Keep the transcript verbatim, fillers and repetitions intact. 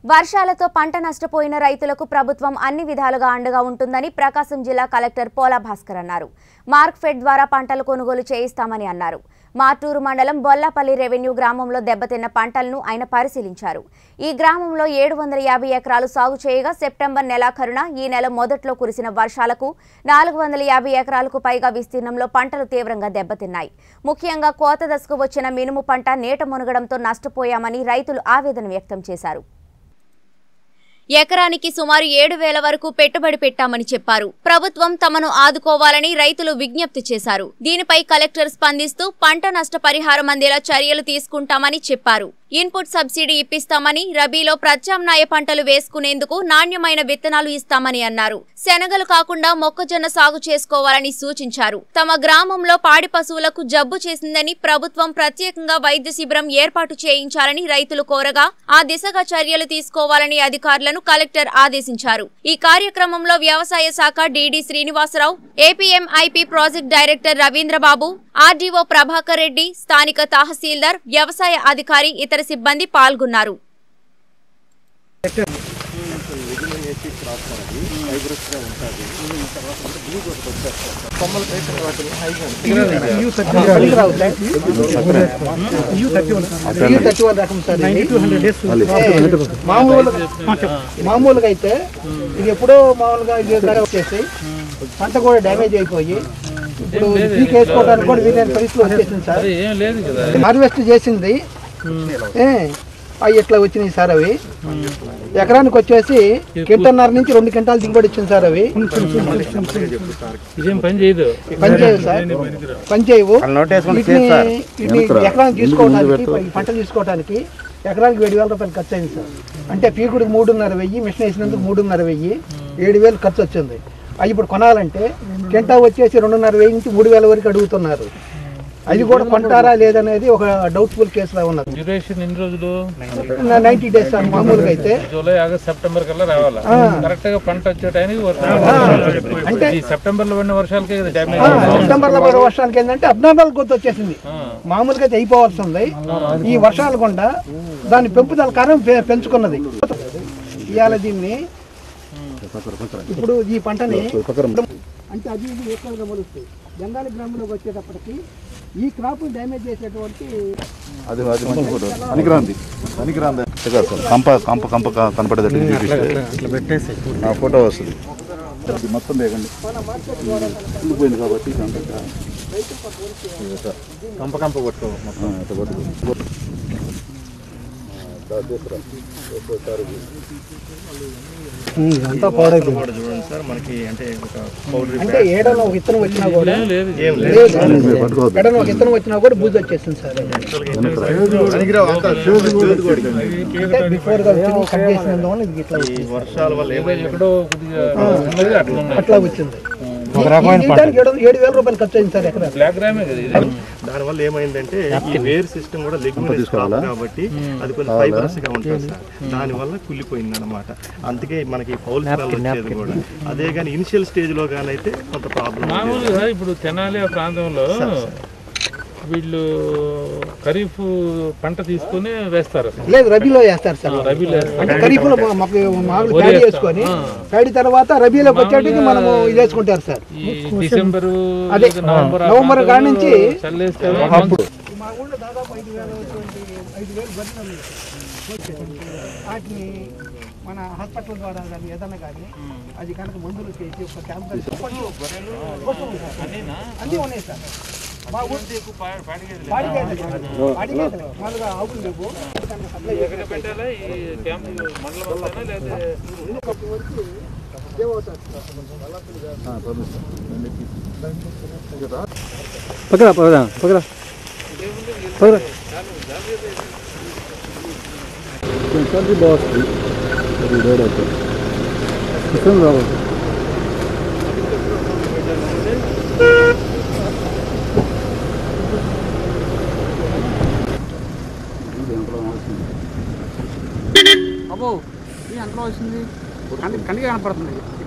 వర్షాలతో పంట నష్టపోయిన రైతులకు ప్రభుత్వం అన్ని విధాలుగా అండగా ఉంటుందని ప్రకాశం జిల్లా కలెక్టర్ పోలా భాస్కర్ అన్నారు. మార్క్ ఫెడ్ ద్వారా పంటలు కొనుగోలు చేయిస్తామని అన్నారు. మార్టూరు మండలం బొల్లాపల్లి రెవెన్యూ గ్రామంలో దెబ్బతిన్న పంటలను ఆయన పరిశీలించారు. ఈ గ్రామంలో ఏడు వందల యాభై ఎకరాలు సాగు చేయగా సెప్టెంబర్ నెలాఖరున ఈ నెల మొదట్లో కురిసిన వర్షాలకు నాలుగు వందల యాభై ఎకరాలకు పైగా విస్తీర్ణంలో పంటలు తీవ్రంగా దెబ్బతిన్నాయి. ముఖ్యంగా కోత దశకు వచ్చిన మినుము పంట నీట మునగడంతో నష్టపోయామని రైతులు ఆవేదన వ్యక్తం చేశారు. ఎకరానికి సుమారు ఏడు వేల వరకు పెట్టుబడి పెట్టామని చెప్పారు. ప్రభుత్వం తమను ఆదుకోవాలని రైతులు విజ్ఞప్తి చేశారు. దీనిపై కలెక్టర్ స్పందిస్తూ పంట నష్ట పరిహారం అందేలా చర్యలు తీసుకుంటామని చెప్పారు. ఇన్పుట్ సబ్సిడీ ఇప్పిస్తామని, రబీలో ప్రత్యామ్నాయ పంటలు వేసుకునేందుకు నాణ్యమైన విత్తనాలు ఇస్తామని అన్నారు. శనగలు కాకుండా మొక్కజొన్న సాగు చేసుకోవాలని సూచించారు. తమ గ్రామంలో పాడి పశువులకు జబ్బు చేసిందని ప్రభుత్వం ప్రత్యేకంగా వైద్య శిబిరం ఏర్పాటు చేయించాలని రైతులు కోరగా ఆ దిశగా చర్యలు తీసుకోవాలని అధికారులను కలెక్టర్ ఆదేశించారు. ఈ కార్యక్రమంలో వ్యవసాయ శాఖ DD Srinivasarao, APMIP project director Ravindrababu, RDO Prabhakar Reddy, స్థానిక తహసీల్దార్, వ్యవసాయ అధికారి, ఇతర సిబ్బంది పాల్గొన్నారు. మామూలుగా అయితే ఇది ఎప్పుడో మామూలుగా వచ్చేసి పంట కూడా డ్యామేజ్ అయిపోయి ఇప్పుడు పీక్ వేసుకోవడానికి కూడా వీలైన పరిస్థితులు వచ్చేసింది సార్. హార్వెస్ట్ చేసింది అవి ఇట్లా వచ్చినాయి సార్. అవి ఎకరానికి వచ్చేసి కింటన్నర నుంచి రెండు క్వింటాలు దిగుబడి వచ్చింది సార్. అవి పని చేయవు సార్, పని చేయవు. వీటిని ఎకరానికి తీసుకోవడానికి, పంట తీసుకోవడానికి ఎకరానికి ఏడు వేల రూపాయలు ఖర్చు అయింది సార్. అంటే పీకుడికి మూడున్నర వెయ్యి, మిషన్ వేసినందుకు మూడున్నర వెయ్యి, ఏడు వేలు ఖర్చు వచ్చింది. అవి ఇప్పుడు కొనాలంటే కింటా వచ్చేసి రెండున్నర వెయ్యి నుంచి మూడు వేల వరకు అడుగుతున్నారు. అది కూడా కొంటారా లేదనేది ఒక డౌట్ఫుల్ కేసులా ఉన్నది. డ్యూరేషన్ ఎన్ని రోజులు? Ninety days sir. మామూలుగా అయితే జూలై, ఆగస్ట్, సెప్టెంబర్ కల్లా రావాలా? కరెక్ట్ గా పంట వచ్చే టైంకి అంటే సెప్టెంబర్ లో పడిన వర్షాలకే సెప్టెంబర్ లో పడిన వర్షాలకి ఏంటంటే అబ్నార్మల్ గ్రోత్ వచ్చేసింది. మామూలుగా అయితే అయిపోవాల్సి ఉంది. ఈ వర్షాలు కూడా దాని పెంపుదల కారణం పెంచుకున్నది. ఇవాళ దీన్ని ఇప్పుడు ఈ పంటని అంటే అది ఇది ఎక్కువగా మొలుస్తాయి. జంగాలి గ్రామంలోకి వచ్చేటప్పటికి ఈ క్రాప్ డ్యామేజ్ చేసేటువంటి కంప కంప కంప కనపడేది ఫోటో వస్తుంది. మొత్తం వేగండి పోయింది కాబట్టి కంప కంప కొట్టుకో అంతా పాడైపోయింది చూడండి సార్. మనకి అంటే అంటే ఏడన ఒక ఇత్తనం వచ్చినా కూడా ఏడన ఒక ఇత్తనం వచ్చినా కూడా బూజు వచ్చేసింది సార్. బిఫోర్ గా కట్ చేసినందువల్ల ఇది ఇట్లా వర్షాల వల్ల అట్లా వచ్చింది. ఏడు వేల రూపాయలు ఖర్చు అయింది సార్ ఎక్కడ. దానివల్ల ఏమైందంటే ఈ వేర్ సిస్టమ్ కూడా లెగ్యుమినస్ కాబట్టి అది కొంచెం ఫైబరస్ గా ఉంటుంది సార్. దానివల్ల కుళ్ళిపోయింది అనమాట. అందుకే మనకి పౌల్ వచ్చేది కూడా అదే. కానీ ఇనిషియల్ స్టేజ్ లో గానైతే కొంత ప్రాబ్లం. మామూలుగా ఇప్పుడు తెనాలి ఆ ప్రాంతంలో వీళ్ళు ఖరీఫ్ పంట తీసుకుని వేస్తారు. లేదు, రబీలో వేస్తారు సార్. రబీలో అంటే ఖరీఫ్ లో మామూలు ప్యాడీ వేసుకొని ప్యాడీ తర్వాత రబీలోకి వచ్చేటికి మనము ఇది వేసుకుంటారు సార్. డిసెంబర్, అదే నవంబర్ కాడి నుంచి అప్పుడు మా ఊళ్ళో దాదాపు ఐదు వేల ఐదు వేలు బర్రెలు వాటిని మన హాస్పిటల్ ద్వారా కానీ ఏదన్నా కానీ అది కనుక మందులు చేసి ఒక క్యాంప్ అన్నీ ఉన్నాయి సార్. మా ఊరికి మామూలుగా ఆవులు లేవు. పక్కన పక్కన పక్కన పక్కన బాగుంది. రావాలి అబ్బో ఈ ఎంతలో వచ్చింది? కంటికి కనపడుతుంది.